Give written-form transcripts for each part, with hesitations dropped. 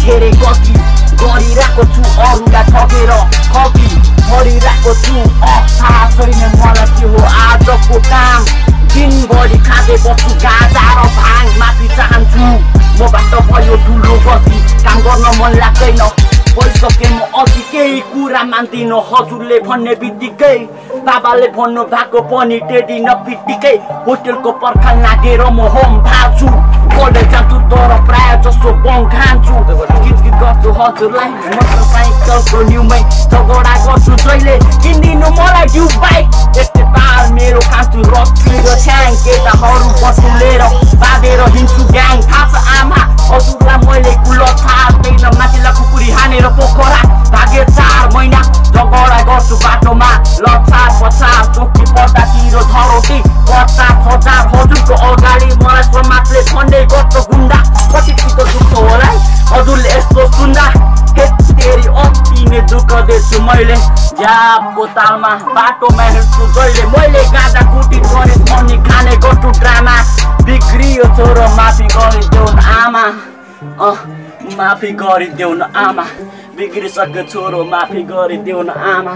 धेरै गति गरिरहेको छु अरूलाई ठगेर खगी गरिरहेको छु थाहा छैन मलाई के हो आजको काम दिनभरि खाँदै बस्छु गाजा र भाङ माफी चाहन्छु मबाट भयो ठुलो गति काम गर्न मन लाग्दैन भइसके म अघि केही कुरा मान्दिन हजुरले भन्ने बित्तिकै बाबाले भन्नु भएको पनि टेडी नबित्तिकै होटेलको पर्खाल नागेर म होम फाल्छु कलेज जान्छु तर प्राय जस्तो बङ खान्छु किचकिच गर्छु हजुरलाई मोटरसाइकलको न्युमै झगडा गर्छु जहिले किनिदिनु मलाई ड्यु बाइक यस्तै ताल मेरो खान्छु रक्सी र छ्याङ केटाहरू बटुलेर बाँधेर हिँड्छु ग्याङ थाहा छ आमा हजुरलाई मैले कुलो थाप्दैन माथिलाई कुकुरी हानेर पोखरा भागे 4 महिना झगडा गर्छु बाटोमा लछार पछार चोकी पर्दातिर धरोटी 50,000 हजुरको अगाडि मलाई समाजले भन्ने गर्छ गुन्डा कति छिटो दुख्छ होला हजुरले यस्तो सुन्दा हेतेरी अति नै दुःख देख्छु मैले ज्यापको तालमा बाटोमा हिँड्छु जहिले मैले गाजा कुटी गरे पनि खाने गर्छु ड्रामा बिग्रियो छोरो माफी गरिदेऊ न आमा माफी गरिदेऊ न आमा बिग्रिसक्यो छोरो माफी गरिदेऊ न आमा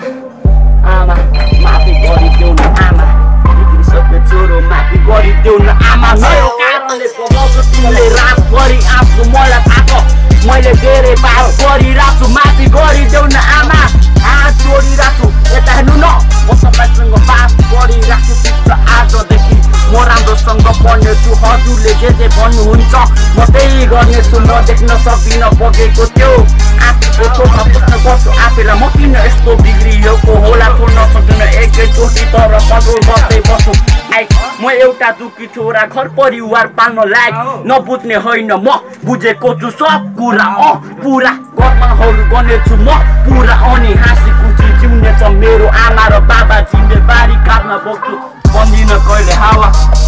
माफी गरिदेऊ न आमा बिग्रिसक्यो छोरो माफी गरिदेऊ न आमा मेरो कारणले बगाउँछु तिमीले रातभरि आँसु मलाई थाहा छ मैले धेरै पाप गरिरहेको छु माफी गरिदेऊ न आमा हात जोडिरहेको छु यता हेर्नु न म सबैसँग बात गरिरहेको छु आजदेखि म राम्रोसँग पढ्नेछु हजुरले जे भन्नुहुन्छ म त्यही गर्नेछु नदेख्न सकिन बगेको त्यो आँसुको थोपा पुस्न गर्छु आफैलाई म किन यस्तो बिग्रिएको होला छोड्न सकिन एकैचोटि तर पगल गर्दै बस्छु म एउटा दुखी छोरा घर परिवार पाल्न लायक नबुझ्ने होइन म बुझेको छु सब कुरा पुरा कर्महरू गर्नेछु म पुरा अनि हाँसी खुसी जिउने छ मेरो आमा र बाबा जिम्मेवारी काँधमा बोक्छु बन्दिन कहिले हावा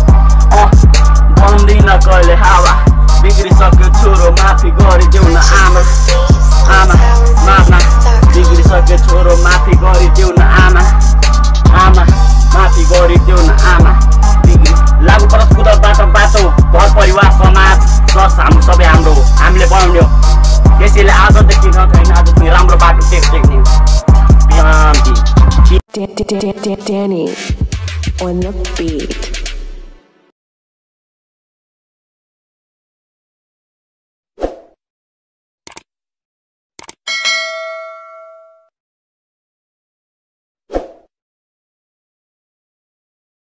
बन्दिन कहिले हावा बिग्रिसक्यो छोरो माफी गरिदेऊ न आमा बिग्रिसक्यो छोरो माफी गरिदेऊ न आमा माफी गरिदेऊ न आमा लागु परस कुदरबाट बाटो घर परिवार समाज प्लस हाम्रो सबै हामीले बनाउने हो त्यसैले आजदेखि नखाइन आजदेखि राम्रो बाटो देख्ने Danny on the beat.